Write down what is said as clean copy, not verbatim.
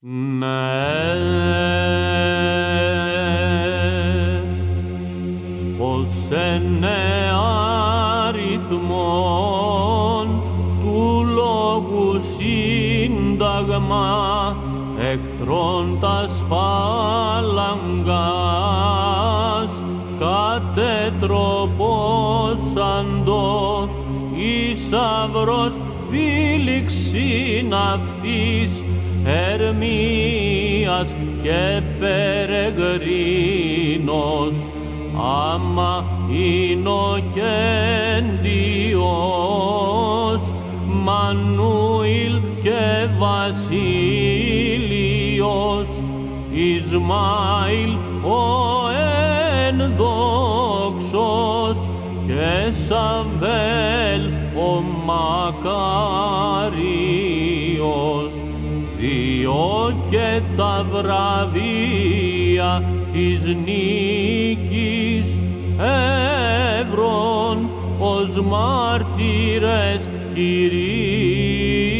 Ναι, ως είναι αριθμόν του λόγου σύνταγμα εχθρών τας φάλαγγας κατετροπόσαντο Ισαυρός φίληξην αυτής Ερμίας και Περεγρίνος άμα Ινοκέντιος Μανούηλ και Βασίλειος Ισμαήλ ο ενδόξος και Σαβέλ ο μακάριος δύο και τα βραβεία της νίκης εύρων ως μάρτυρες Κυρίου.